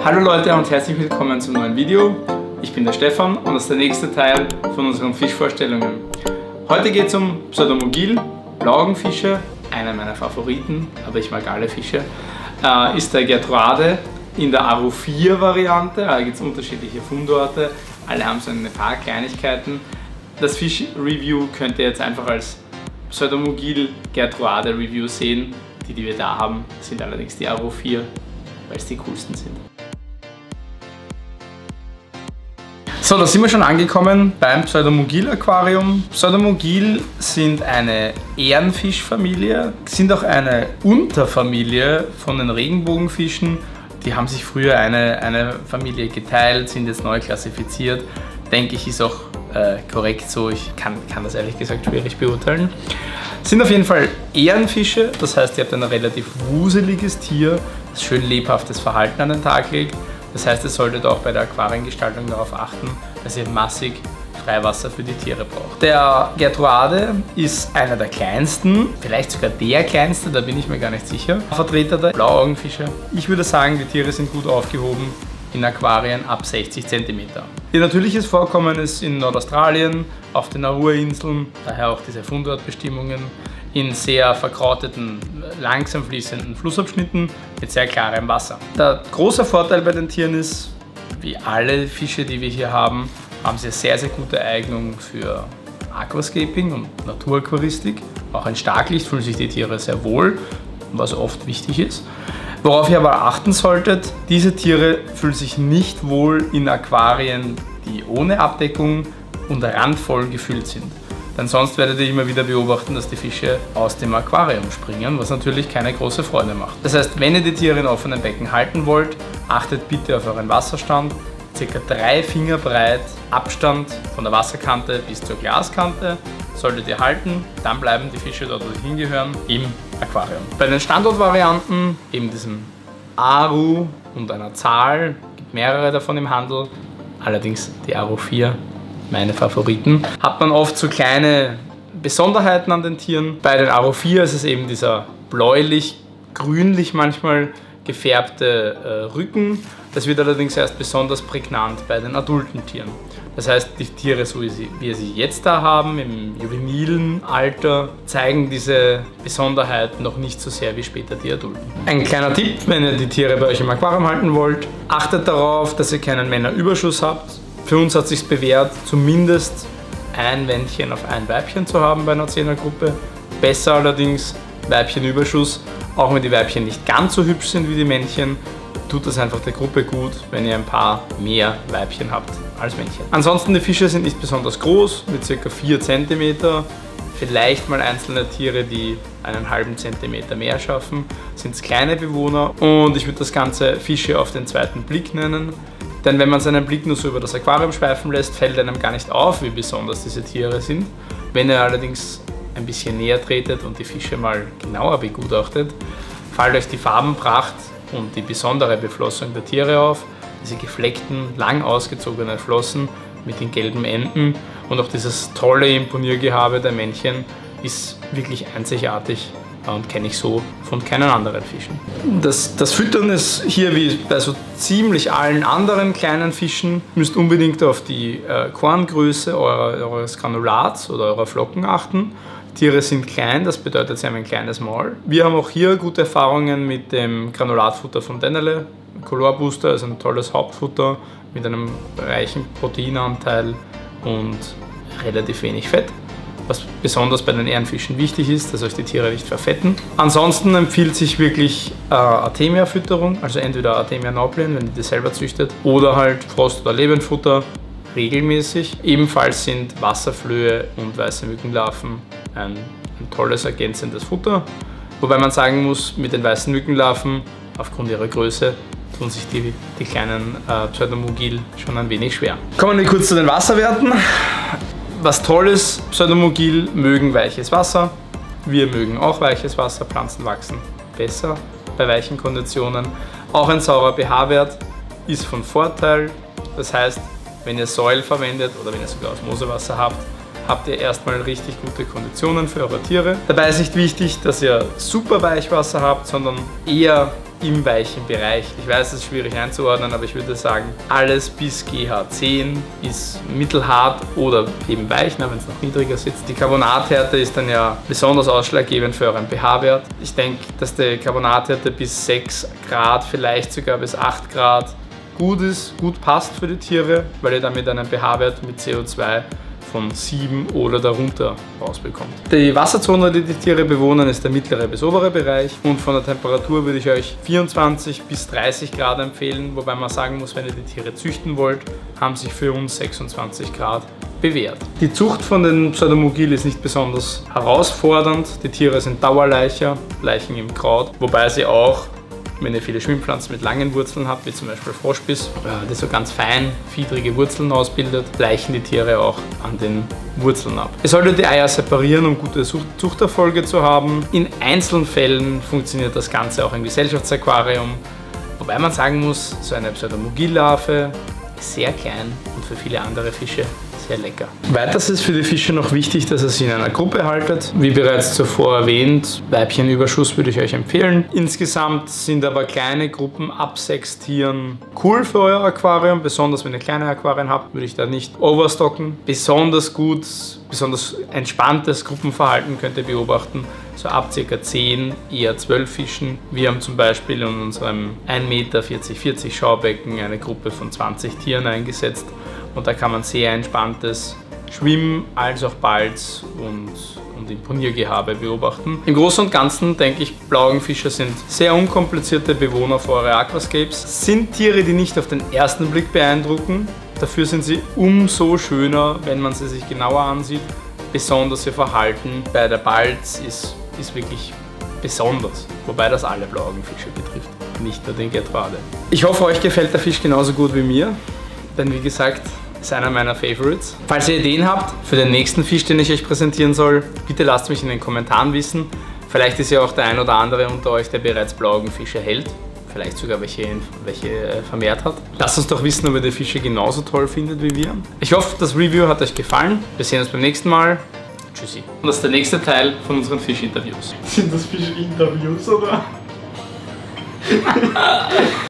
Hallo Leute und herzlich willkommen zum neuen Video. Ich bin der Stefan und das ist der nächste Teil von unseren Fischvorstellungen. Heute geht es um Pseudomugil, Blauaugenfische, einer meiner Favoriten, aber ich mag alle Fische, ist der Gertruade in der Aro 4 Variante. Da gibt es unterschiedliche Fundorte, alle haben so ein paar Kleinigkeiten. Das Fisch-Review könnt ihr jetzt einfach als Pseudomugil Gertruade Review sehen. Die wir da haben, sind allerdings die Aro 4, weil es die coolsten sind. So, da sind wir schon angekommen beim Pseudomugil Aquarium. Pseudomugil sind eine Ehrenfischfamilie, sind auch eine Unterfamilie von den Regenbogenfischen. Die haben sich früher eine Familie geteilt, sind jetzt neu klassifiziert. Denke ich, ist auch korrekt so. Ich kann das ehrlich gesagt schwierig beurteilen. Sind auf jeden Fall Ehrenfische, das heißt, ihr habt ein relativ wuseliges Tier, das schön lebhaftes Verhalten an den Tag legt. Das heißt, ihr solltet auch bei der Aquariengestaltung darauf achten, dass ihr massig Freiwasser für die Tiere braucht. Der Gertruade ist einer der kleinsten, vielleicht sogar der kleinste, da bin ich mir gar nicht sicher, Vertreter der Blauaugenfische. Ich würde sagen, die Tiere sind gut aufgehoben in Aquarien ab 60 cm. Ihr natürliches Vorkommen ist in Nordaustralien, auf den Nauru-Inseln, daher auch diese Fundortbestimmungen, in sehr verkrauteten, langsam fließenden Flussabschnitten mit sehr klarem Wasser. Der große Vorteil bei den Tieren ist, wie alle Fische, die wir hier haben sie eine sehr, sehr gute Eignung für Aquascaping und Naturaquaristik. Auch in Starklicht fühlen sich die Tiere sehr wohl, was oft wichtig ist. Worauf ihr aber achten solltet, diese Tiere fühlen sich nicht wohl in Aquarien, die ohne Abdeckung und randvoll gefüllt sind. Denn sonst werdet ihr immer wieder beobachten, dass die Fische aus dem Aquarium springen, was natürlich keine große Freude macht. Das heißt, wenn ihr die Tiere in offenen Becken halten wollt, achtet bitte auf euren Wasserstand. Circa 3 Finger breit Abstand von der Wasserkante bis zur Glaskante solltet ihr halten, dann bleiben die Fische dort, wo sie hingehören, im Aquarium. Bei den Standortvarianten, eben diesem Aru und einer Zahl, gibt mehrere davon im Handel, allerdings die Aro 4, meine Favoriten, hat man oft so kleine Besonderheiten an den Tieren. Bei den Aro 4 ist es eben dieser bläulich, grünlich manchmal gefärbte Rücken. Das wird allerdings erst besonders prägnant bei den adulten Tieren. Das heißt, die Tiere, so wie wir sie jetzt da haben, im juvenilen Alter, zeigen diese Besonderheiten noch nicht so sehr wie später die Adulten. Ein kleiner Tipp, wenn ihr die Tiere bei euch im Aquarium halten wollt, achtet darauf, dass ihr keinen Männerüberschuss habt. Für uns hat es sich bewährt, zumindest ein Männchen auf ein Weibchen zu haben bei einer 10er-Gruppe. Besser allerdings Weibchenüberschuss, auch wenn die Weibchen nicht ganz so hübsch sind wie die Männchen, tut das einfach der Gruppe gut, wenn ihr ein paar mehr Weibchen habt als Männchen. Ansonsten, die Fische sind nicht besonders groß, mit ca. 4 cm. Vielleicht mal einzelne Tiere, die einen halben Zentimeter mehr schaffen, sind es kleine Bewohner. Und ich würde das Ganze Fische auf den zweiten Blick nennen. Denn wenn man seinen Blick nur so über das Aquarium schweifen lässt, fällt einem gar nicht auf, wie besonders diese Tiere sind. Wenn ihr allerdings ein bisschen näher tretet und die Fische mal genauer begutachtet, fällt euch die Farbenpracht und die besondere Beflossung der Tiere auf. Diese gefleckten, lang ausgezogenen Flossen mit den gelben Enden und auch dieses tolle Imponiergehabe der Männchen ist wirklich einzigartig und kenne ich so von keinen anderen Fischen. Das Füttern ist hier wie bei so ziemlich allen anderen kleinen Fischen. Ihr müsst unbedingt auf die Korngröße eures Granulats oder eurer Flocken achten. Tiere sind klein, das bedeutet, sie haben ein kleines Maul. Wir haben auch hier gute Erfahrungen mit dem Granulatfutter von Dennerle. Color Booster ist ein tolles Hauptfutter mit einem reichen Proteinanteil und relativ wenig Fett. Was besonders bei den Ehrenfischen wichtig ist, dass euch die Tiere nicht verfetten. Ansonsten empfiehlt sich wirklich Artemia-Fütterung, also entweder Artemia nauplin, wenn ihr die selber züchtet, oder halt Frost- oder Lebendfutter regelmäßig. Ebenfalls sind Wasserflöhe und weiße Mückenlarven ein tolles ergänzendes Futter. Wobei man sagen muss, mit den weißen Mückenlarven, aufgrund ihrer Größe, tun sich die kleinen Pseudomugil schon ein wenig schwer. Kommen wir kurz zu den Wasserwerten. Was toll ist, Pseudomugil mögen weiches Wasser. Wir mögen auch weiches Wasser. Pflanzen wachsen besser bei weichen Konditionen. Auch ein saurer pH-Wert ist von Vorteil. Das heißt, wenn ihr Säul verwendet oder wenn ihr sogar Osmosewasser habt, habt ihr erstmal richtig gute Konditionen für eure Tiere. Dabei ist nicht wichtig, dass ihr super Weichwasser habt, sondern eher im weichen Bereich. Ich weiß, es ist schwierig einzuordnen, aber ich würde sagen, alles bis GH10 ist mittelhart oder eben weich, wenn es noch niedriger sitzt. Die Carbonathärte ist dann ja besonders ausschlaggebend für euren pH-Wert. Ich denke, dass die Carbonathärte bis 6 Grad, vielleicht sogar bis 8 Grad gut passt für die Tiere, weil ihr damit einen pH-Wert mit CO2 von 7 oder darunter rausbekommt. Die Wasserzone, die die Tiere bewohnen, ist der mittlere bis obere Bereich und von der Temperatur würde ich euch 24 bis 30 Grad empfehlen, wobei man sagen muss, wenn ihr die Tiere züchten wollt, haben sich für uns 26 Grad bewährt. Die Zucht von den Pseudomugil ist nicht besonders herausfordernd, die Tiere sind Dauerlaicher, laichen im Kraut, wobei sie auch, wenn ihr viele Schwimmpflanzen mit langen Wurzeln habt, wie zum Beispiel Froschbiss, die so ganz fein fiedrige Wurzeln ausbildet, laichen die Tiere auch an den Wurzeln ab. Ihr solltet die Eier separieren, um gute Zuchterfolge zu haben. In einzelnen Fällen funktioniert das Ganze auch im Gesellschaftsaquarium, wobei man sagen muss, so eine Pseudomugil-Larve ist sehr klein und für viele andere Fische sehr lecker. Weiters ist für die Fische noch wichtig, dass ihr sie in einer Gruppe haltet. Wie bereits zuvor erwähnt, Weibchenüberschuss würde ich euch empfehlen. Insgesamt sind aber kleine Gruppen ab 6 Tieren cool für euer Aquarium. Besonders wenn ihr kleine Aquarien habt, würde ich da nicht overstocken. Besonders entspanntes Gruppenverhalten könnt ihr beobachten. So ab ca. 10, eher 12 Fischen. Wir haben zum Beispiel in unserem 1,40 m Schaubecken eine Gruppe von 20 Tieren eingesetzt. Und da kann man sehr entspanntes Schwimmen als auch Balz und Imponiergehabe beobachten. Im Großen und Ganzen denke ich, Blauaugenfische sind sehr unkomplizierte Bewohner für eure Aquascapes. Sind Tiere, die nicht auf den ersten Blick beeindrucken. Dafür sind sie umso schöner, wenn man sie sich genauer ansieht. Besonders ihr Verhalten bei der Balz ist wirklich besonders. Wobei das alle Blauaugenfische betrifft, nicht nur den Getrade. Ich hoffe, euch gefällt der Fisch genauso gut wie mir. Denn wie gesagt, ist einer meiner Favorites. Falls ihr Ideen habt für den nächsten Fisch, den ich euch präsentieren soll, bitte lasst mich in den Kommentaren wissen. Vielleicht ist ja auch der ein oder andere unter euch, der bereits Blauaugenfische hält. Vielleicht sogar welche vermehrt hat. Lasst uns doch wissen, ob ihr die Fische genauso toll findet wie wir. Ich hoffe, das Review hat euch gefallen. Wir sehen uns beim nächsten Mal. Tschüssi. Und das ist der nächste Teil von unseren Fischinterviews. Sind das Fischinterviews oder?